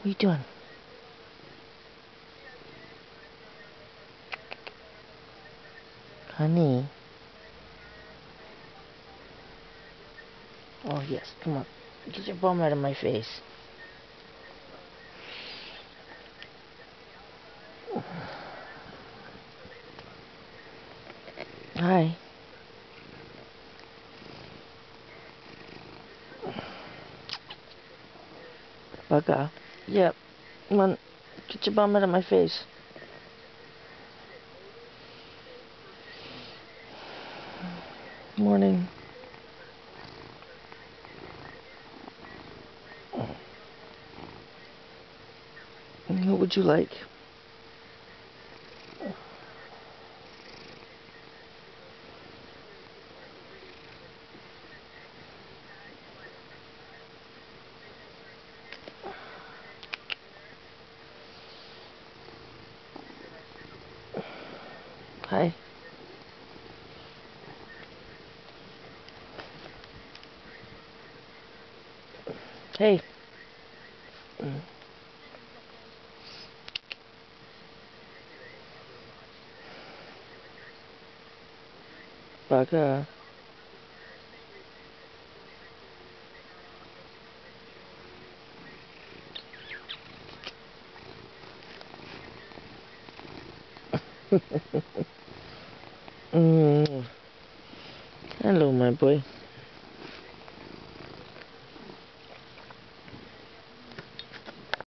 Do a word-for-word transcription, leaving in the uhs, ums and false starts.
What are you doing? Honey. Oh, yes. Come on. Get your bum out of my face. Hi. Bugger. Yep. Come on. Get your bum out of my face. Morning. What would you like? Hi. Hey. Bugger. mm. Hello, my boy.